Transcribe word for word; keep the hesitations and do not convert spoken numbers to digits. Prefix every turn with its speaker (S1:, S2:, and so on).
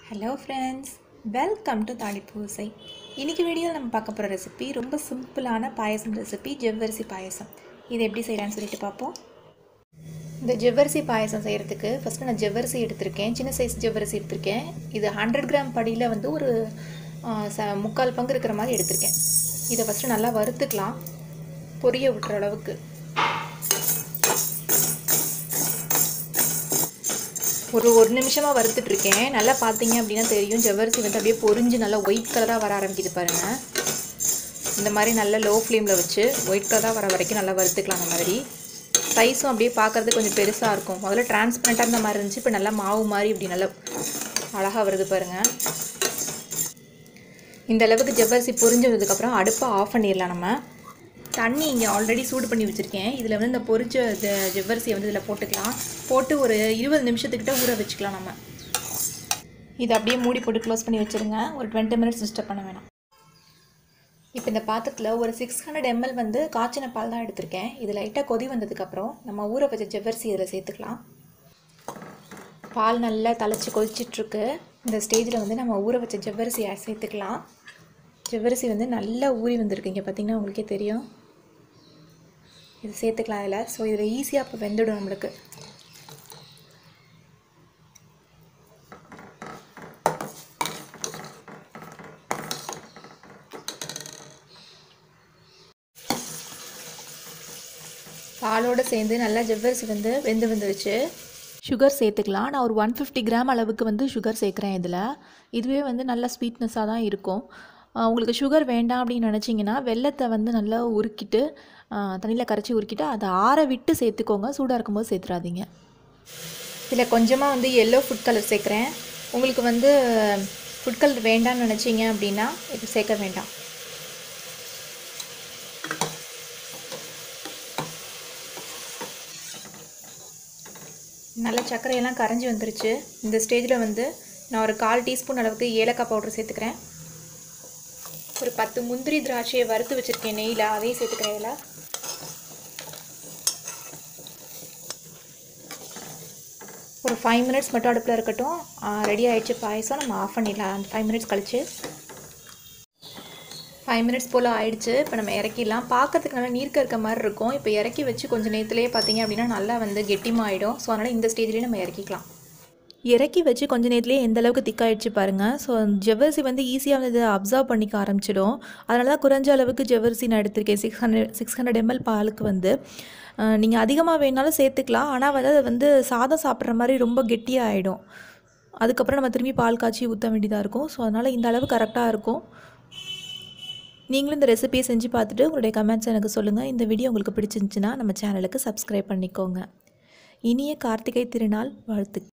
S1: Hello friends, welcome to தாளிப்பூசை. இன்றைக்கி வீடியோவில் நம்ம பார்க்க போகிற ரெசிபி ரொம்ப சிம்பிளான பாயசம் ரெசிபி, ஜவ்வரிசி பாயசம். இது எப்படி செய்யலான்னு சொல்லிட்டு பார்ப்போம். இந்த ஜவ்வரிசி பாயசம் செய்கிறதுக்கு ஃபஸ்ட்டு நான் ஜவ்வரிசி எடுத்திருக்கேன். சின்ன சைஸ் ஜவ்வரிசி எடுத்திருக்கேன். இது ஹண்ட்ரட் கிராம் படியில் வந்து ஒரு ச முக்கால் பங்கு இருக்கிற மாதிரி எடுத்திருக்கேன். இதை ஃபஸ்ட்டு நல்லா வறுத்துக்கலாம், பொரிய விட்டுற அளவுக்கு. ஒரு ஒரு நிமிஷமாக வறுத்துட்ருக்கேன். நல்லா பார்த்தீங்க அப்படின்னா தெரியும், ஜவ்வரிசி வந்து அப்படியே பொரிஞ்சு நல்லா ஒயிட் கலராக வர ஆரம்பிக்குது பாருங்கள். இந்த மாதிரி நல்லா லோ ஃப்ளேமில் வச்சு ஒயிட் கலராக வர வரைக்கும் நல்லா வறுத்துக்கலாம். அந்த மாதிரி சைஸும் அப்படியே பார்க்குறது கொஞ்சம் பெருசாக இருக்கும். முதல்ல டிரான்ஸ்பரண்ட்டாக இருந்த மாதிரி இருந்துச்சு, இப்போ நல்லா மாவு மாதிரி இப்படி நல்லா அழகாக வருது பாருங்கள். இந்த அளவுக்கு ஜவ்வரிசி பொரிஞ்சதுக்கப்புறம் அடுப்பை ஆஃப் பண்ணிடலாம். நம்ம தண்ணி இங்கே ஆல்ரெடி சூடு பண்ணி வச்சுருக்கேன். இதில் வந்து இந்த பொரிச்ச ஜவ்வரிசியை வந்து இதில் போட்டுக்கலாம். போட்டு ஒரு இருபது நிமிஷத்துக்கிட்ட ஊற வச்சுக்கலாம். நம்ம இதை அப்படியே மூடி போட்டு க்ளோஸ் பண்ணி வச்சுருங்க. ஒரு டுவெண்ட்டி மினிட்ஸ் டிஸ்டர்ப் பண்ண வேணாம். இப்போ இந்த பாத்திரத்தில் ஒரு சிக்ஸ் ஹண்ட்ரட் எம்எல் வந்து காய்ச்சின பால் தான் எடுத்திருக்கேன். இது லைட்டாக கொதி வந்ததுக்கப்புறம் நம்ம ஊற வச்ச ஜவ்வரிசி இதில் சேர்த்துக்கலாம். பால் நல்லா தலைச்சி கொதிச்சிட்ருக்கு. இந்த ஸ்டேஜில் வந்து நம்ம ஊற வச்ச ஜவ்வரிசி சேர்த்துக்கலாம். ஜவ்வரிசி வந்து நல்லா ஊறி வந்திருக்கு. இங்கே பார்த்திங்கன்னா உங்களுக்கே தெரியும். இது சேர்த்துக்கலாம் இதில். ஸோ இதில் ஈஸியாக இப்போ வெந்துடும் நம்மளுக்கு. பாலோடு சேர்ந்து நல்லா ஜவ்வரிசி வந்து வெந்து வந்துருச்சு. சுகர் சேர்த்துக்கலாம். நான் ஒரு ஒன் ஃபிஃப்டி கிராம் அளவுக்கு வந்து சுகர் சேர்க்குறேன் இதில். இதுவே வந்து நல்லா ஸ்வீட்னஸாக தான் இருக்கும். உங்களுக்கு சுகர் வேண்டாம் அப்படின்னு நினச்சிங்கன்னா வெல்லத்தை வந்து நல்லா உருக்கிட்டு தண்ணியில் கரைச்சி உருக்கிட்டு அதை ஆற விட்டு சேர்த்துக்கோங்க. சூடாக இருக்கும்போது சேர்த்துறாதீங்க. இதில் கொஞ்சமாக வந்து எல்லோ ஃபுட் கலர் சேர்க்குறேன். உங்களுக்கு வந்து ஃபுட் கலர் வேண்டாம்னு நினச்சிங்க அப்படின்னா இது சேர்க்க வேண்டாம். நல்ல சர்க்கரையெல்லாம் கரைஞ்சி வந்துருச்சு. இந்த ஸ்டேஜில் வந்து நான் ஒரு கால் டீஸ்பூன் அளவுக்கு ஏலக்காய் பவுடர் சேர்த்துக்கிறேன். ஒரு பத்து முந்திரி திராட்சையை வறுத்து வச்சுருக்கேன் நெய்யில், அதையும் சேர்த்துக்கிறேன் இதில். ஒரு ஃபைவ் மினிட்ஸ் மட்டும் அடுப்பில் இருக்கட்டும். ரெடி ஆகிடுச்சு பாயசம். நம்ம ஆஃப் பண்ணிடலாம் அந்த ஃபைவ் மினிட்ஸ் கழிச்சு. ஃபைவ் மினிட்ஸ் போல் ஆயிடுச்சு. இப்போ நம்ம இறக்கிடலாம். பார்க்கறதுக்கு நல்லா நீர்க்க இருக்க மாதிரி இருக்கும். இப்போ இறக்கி வச்சு கொஞ்சம் நேரத்துலேயே பார்த்தீங்க அப்படின்னா நல்லா வந்து கெட்டிமாகிடும். ஸோ அதனால் இந்த ஸ்டேஜ்லேயே நம்ம இறக்கிக்கலாம். இறக்கி வச்சு கொஞ்சம் நேரத்துலேயே எந்த அளவுக்கு திக்காயிடுச்சு பாருங்கள். ஸோ ஜவ்வரிசி வந்து ஈஸியாக வந்து அப்சர்வ் பண்ணிக்க ஆரம்பிச்சிடும். அதனால தான் குறைஞ்ச அளவுக்கு ஜவ்வரிசி நான் எடுத்திருக்கேன். Six hundred six hundred ML பாலுக்கு வந்து நீங்கள் அதிகமாக வேணாலும் சேர்த்துக்கலாம். ஆனால் வந்து அது வந்து சாதம் சாப்பிட்ற மாதிரி ரொம்ப கெட்டியாக ஆகிடும். அதுக்கப்புறம் நம்ம திரும்பி பால் காய்ச்சி ஊற்ற வேண்டியதாக இருக்கும். ஸோ அதனால் இந்த அளவு கரெக்டாக இருக்கும். நீங்களும் இந்த ரெசிபியை செஞ்சு பார்த்துட்டு உங்களுடைய கமெண்ட்ஸ் எனக்கு சொல்லுங்கள். இந்த வீடியோ உங்களுக்கு பிடிச்சிருந்துச்சுன்னா நம்ம சேனலுக்கு சப்ஸ்கிரைப் பண்ணிக்கோங்க. இனிய கார்த்திகை திருநாள் வாழ்த்து.